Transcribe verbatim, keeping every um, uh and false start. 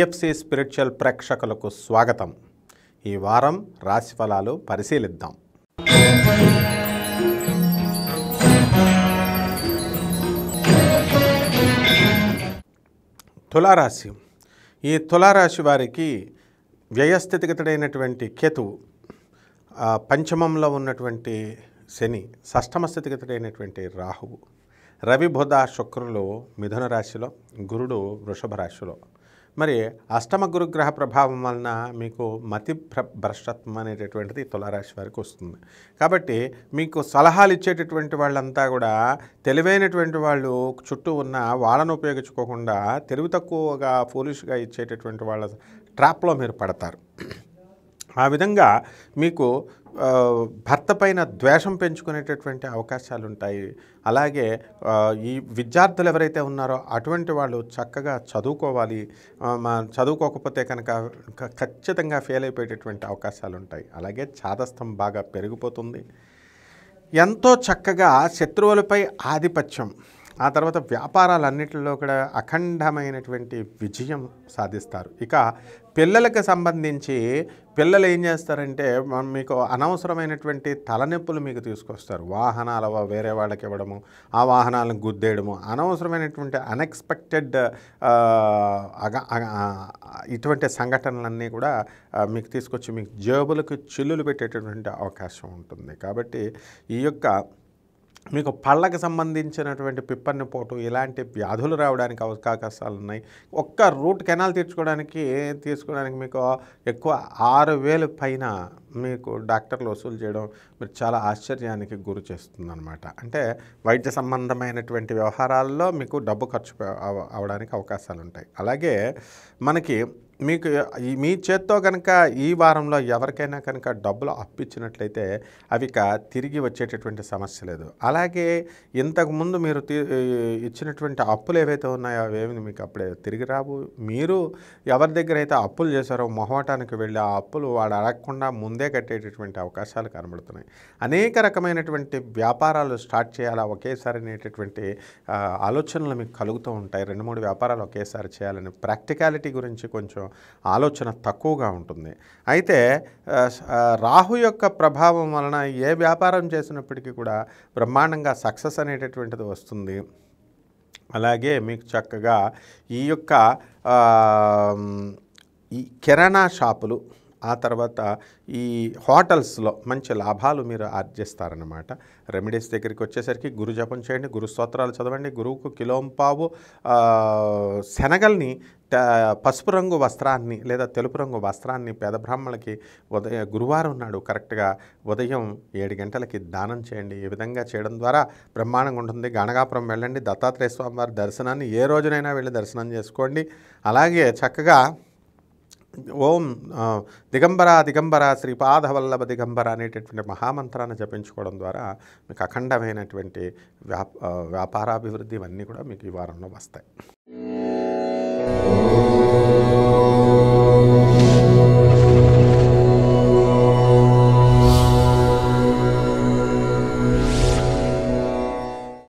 TFC spiritual ప్రేక్షకులకు స్వాగతం. ఈ వారం రాశిఫలాలు పరిశీలిద్దాం. తులారాశి. ఈ తులారాశి వారికి వ్యయస్థితిగతుడైనటువంటి కేతువు, పంచమంలో ఉన్నటువంటి శని, షష్టమ స్థితిగతుడైనటువంటి రాహువు, రవి బుధ శుక్రులు మిథున రాశిలో, గురుడు వృషభ రాశిలో. మరి అష్టమ గురుగ్రహ ప్రభావం వలన మీకు మతి భ్రష్టత్వం అనేటటువంటిది తులారాశి వారికి వస్తుంది. కాబట్టి మీకు సలహాలు ఇచ్చేటటువంటి వాళ్ళంతా కూడా తెలివైనటువంటి వాళ్ళు చుట్టూ ఉన్న వాళ్ళను ఉపయోగించుకోకుండా తెలివి తక్కువగా ఫూలిష్గా ఇచ్చేటటువంటి వాళ్ళ ట్రాప్లో మీరు పడతారు. ఆ విధంగా మీకు భర్త పైన ద్వేషం పెంచుకునేటటువంటి అవకాశాలు ఉంటాయి. అలాగే ఈ విద్యార్థులు ఎవరైతే ఉన్నారో అటువంటి వాళ్ళు చక్కగా చదువుకోవాలి. చదువుకోకపోతే కనుక ఖచ్చితంగా ఫెయిల్ అయిపోయేటటువంటి అవకాశాలు ఉంటాయి. అలాగే చాదస్తం బాగా పెరిగిపోతుంది. ఎంతో చక్కగా శత్రువులపై ఆధిపత్యం, ఆ తర్వాత వ్యాపారాలన్నింటిలో కూడా అఖండమైనటువంటి విజయం సాధిస్తారు. ఇక పిల్లలకు సంబంధించి పిల్లలు ఏం చేస్తారంటే మీకు అనవసరమైనటువంటి తలనొప్పులు మీకు తీసుకొస్తారు. వాహనాలు వేరే వాళ్ళకి ఇవ్వడము, ఆ వాహనాలను గుద్దేయడము, అనవసరమైనటువంటి అన్ఎక్స్పెక్టెడ్ ఇటువంటి సంఘటనలన్నీ కూడా మీకు తీసుకొచ్చి మీకు జేబులకు చిల్లులు పెట్టేటటువంటి అవకాశం ఉంటుంది. కాబట్టి ఈ యొక్క మీకు పళ్ళకు సంబంధించినటువంటి పిప్పర్ని పోటు ఇలాంటి వ్యాధులు రావడానికి అవకాశాలు ఉన్నాయి. ఒక్క రూట్ కెనాల్ తీర్చుకోవడానికి తీసుకోవడానికి మీకు ఎక్కువ ఆరు వేలు పైన మీకు డాక్టర్లు వసూలు చేయడం మీరు చాలా ఆశ్చర్యానికి గురి చేస్తుంది అనమాట. అంటే వైద్య సంబంధమైనటువంటి వ్యవహారాల్లో మీకు డబ్బు ఖర్చు అవడానికి అవకాశాలు ఉంటాయి. అలాగే మనకి మీకు మీ చేత్తో కనుక ఈ వారంలో ఎవరికైనా కనుక డబ్బులు అప్పిచ్చినట్లయితే అవి తిరిగి వచ్చేటటువంటి సమస్య లేదు. అలాగే ఇంతకుముందు మీరు ఇచ్చినటువంటి అప్పులు ఏవైతే ఉన్నాయో అవేమి మీకు అప్పుడే తిరిగి రావు. మీరు ఎవరి దగ్గర అయితే అప్పులు చేశారో మొహమాటానికి వెళ్ళి ఆ అప్పులు వాడు అడగకుండా ముందే కట్టేటటువంటి అవకాశాలు కనబడుతున్నాయి. అనేక రకమైనటువంటి వ్యాపారాలు స్టార్ట్ చేయాలా ఒకేసారి అనేటటువంటి ఆలోచనలు మీకు కలుగుతూ ఉంటాయి. రెండు మూడు వ్యాపారాలు ఒకేసారి చేయాలని ప్రాక్టికాలిటీ గురించి కొంచెం ఆలోచన తక్కువగా ఉంటుంది. అయితే రాహు యొక్క ప్రభావం వలన ఏ వ్యాపారం చేసినప్పటికీ కూడా బ్రహ్మాండంగా సక్సెస్ అనేటటువంటిది వస్తుంది. అలాగే మీకు చక్కగా ఈ యొక్క ఈ కిరాణా షాపులు, ఆ తర్వాత ఈ హోటల్స్లో మంచి లాభాలు మీరు ఆర్జిస్తారన్నమాట. రెమెడీస్ దగ్గరికి వచ్చేసరికి గురు జపం చేయండి, గురు స్తోత్రాలు చదవండి. గురువుకు కిలోంపావు శనగల్ని పసుపు రంగు వస్త్రాన్ని లేదా తెలుపు రంగు వస్త్రాన్ని పేద బ్రాహ్మణులకి ఉదయం గురువారం నాడు కరెక్ట్గా ఉదయం ఏడు గంటలకి దానం చేయండి. ఈ విధంగా చేయడం ద్వారా బ్రహ్మాండంగా ఉంటుంది. గణగాపురం వెళ్ళండి, దత్తాత్రేయ స్వామి వారి దర్శనాన్ని ఏ రోజునైనా వెళ్ళి దర్శనం చేసుకోండి. అలాగే చక్కగా ఓం దిగంబర దిగంబర శ్రీపాదవల్లభ దిగంబర అనేటటువంటి మహామంత్రాన్ని జపించుకోవడం ద్వారా మీకు అఖండమైనటువంటి వ్యాప వ్యాపారాభివృద్ధి ఇవన్నీ కూడా మీకు ఈ వారంలో వస్తాయి.